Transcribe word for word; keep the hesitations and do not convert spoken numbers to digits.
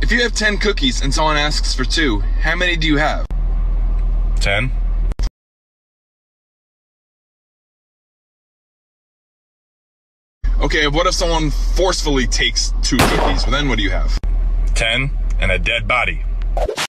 If you have ten cookies and someone asks for two, how many do you have? ten. Okay, what if someone forcefully takes two cookies? Well, then what do you have? ten and a dead body.